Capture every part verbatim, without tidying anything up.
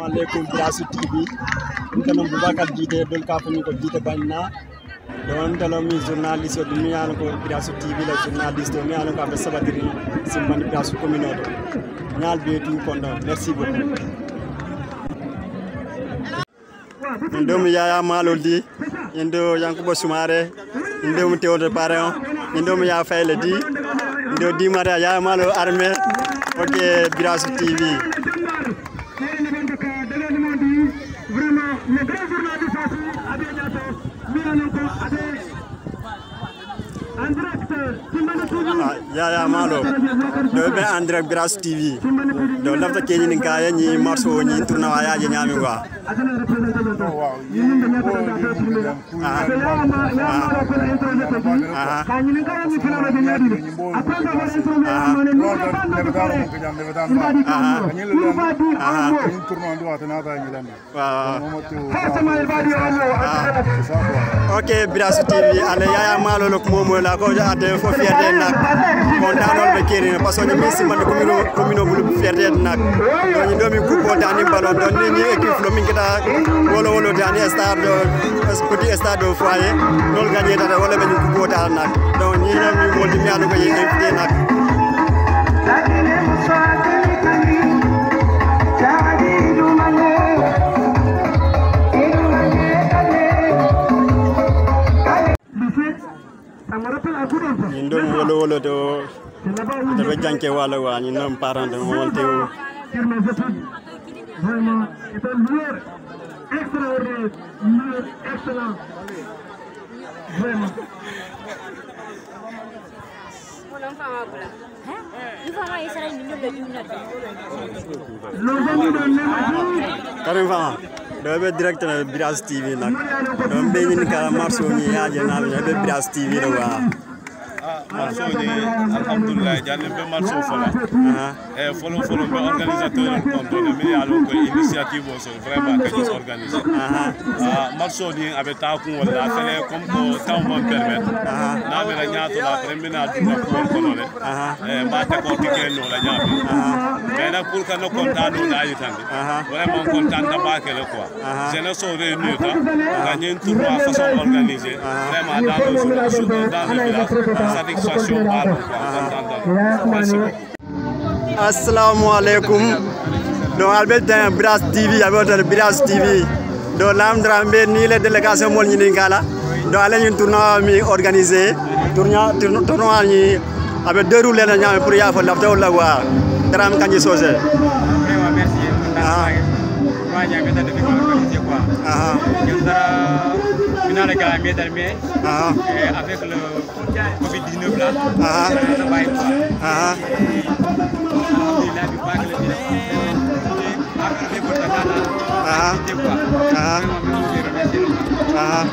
Assalamualaikum Birasu T V. Ntanam Boubacar Jité dol ka fani ko Jité banna. Don talo mi journaliste o mi an ko Birasu T V la journaliste mi an ko be sabatiri simbani Birasu communauté. Nyal be tu kondo. Merci beaucoup. Ndo mi yaya maloldi, ndo Yankuba Soumaré, ndo mi Théodore Paréon, ndo mi ya Fayle di, ndo di Maria yaya malo armée. OK Birasu T V. Ah, ya ya malo do be André Birasu T V do lafta ke ni ka ya ni marso ni tourna wa ya nyami wa waaw ah OK Birasu T V ale ya ya malo lo momo la ko ade fo fierté nak kontanol be kéré parce que mi simman commune commune bu fierté nak do ni domi ku ko tani balon don ni équipe lo min kita wolo wolo tani stade petit stade au foyer dol gagner dara wala be ku ko tan nak donc ni ñam mi mo di ñaanu ko invité nak Indo wolo wolo do de janké wala wa ni nom parent de monté o vraiment c'est un joueur extraordinaire joueur excellent vraiment mon enfant va bla hein il va ma isara ni de jumna nos amis de Nema Karim Fama do be direct na Birasu T V nak do be ni ka marso ni yaaje na be Birasu T V do wa marso ni alhamdulillah jalle be marso fola eh folo folo be organisateur konto de mi alo ko initiative o so vraiment que ñu organiser ah marso ni abe ta ku wala fele comme ko temps mo permettre na be la ñaato la première du ko ko le eh ba te ko tike no la ñaabi mais na pour que no contane no la yitande vraiment content da ba ke le quoi je ne so réunir ta gagner un tournoi façon organisée vraiment dans le dans le village satisfaction par merci beaucoup. Assalamualaikum. Do albel tan Birasu T V abotal Birasu T V do lamdra be ni le délégation mol ni ngala do ala ñu tournoi mi organisé tournoi tournoi ni abe déroulé la ñame pour ya fa lafta wala wa dram kanji sosé vraiment merci ah wa ñame tan de organisé quoi ah ñu dara finale gala mi dalmé ah avec le Covid dix-neuf là ah ça va être ah alhamdulillah bi baax la dina ah ah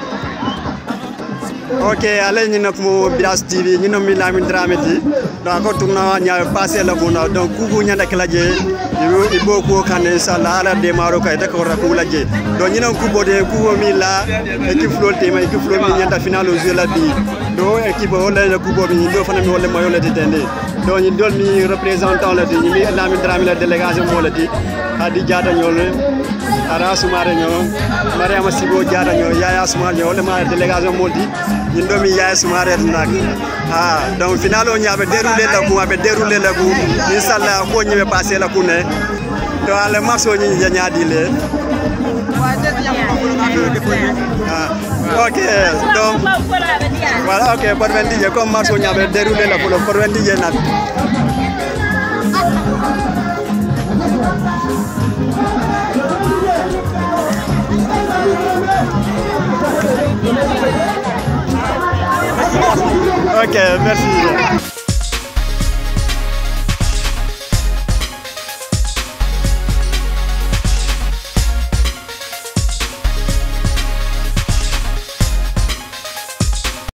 OK allez ni nak mo Birasu T V ni no mi Lamine Dramé di donc ko tourna nya passé la buna donc kugu nya dak laje yo ibo ko kan inshallah ala démarro kay dak wara ko laje donc ni non kubo de kubo mi la équipe flol te ma équipe flol mi nyanta finale au jeu la bi do équipe wala la kubo mi do fana mi wala mayo la di tende donc ni dol mi représentant la di mi Lamine Dramé la délégation mo la di adi jaata ñol ara Soumaré ñoo Mariama Sibo jaata ñoo Yaya Soumaré ñoo wala ma délégation mo di ni do mi Yaya Soumaré nak ah donc finalo ñabe déroulé la ko abe déroulé la ko inshallah ko ñëwé passé la ko né to ala marso ñi ñaadi le ah OK donc voilà OK pour vingt dix comme marso ñabe déroulé la ko pour vingt dix nak OK, merci.